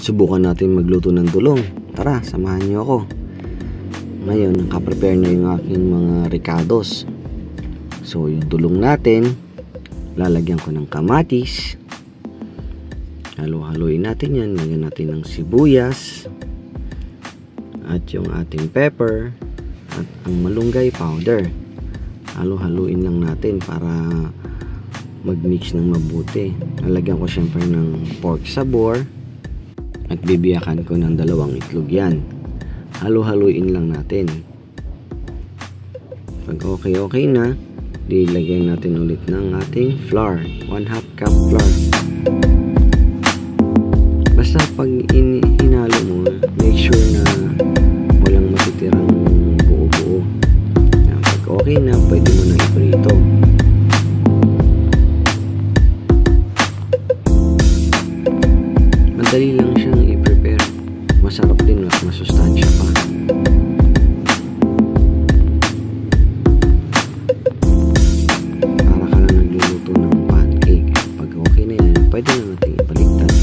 Subukan natin magluto ng dulong. Tara, samahan niyo ako. Ngayon, nakaprepare na yung aking mga ricados. So, yung dulong natin, lalagyan ko ng kamatis. Halo-haluin natin yan. Lagyan natin ng sibuyas. At yung ating pepper. At ang malunggay powder. Halo-haluin lang natin para mag-mix ng mabuti. Lalagyan ko syempre ng pork sabor. At bibiyakan ko ng 2 itlog yan. Halo-haluin lang natin. Pag okay na, dilagyan natin ulit ng ating flour. 1/2 cup flour. Basta pag hinalo mo, make sure na walang matitirang buo-buo. Pag okay na, pwede mo na iprito. Madali lang siyang i-prepare. Masarap din at masustansya pa. Para ka lang nagluluto ng pancake. Pag okay na yan, pwede na natin ibaliktad.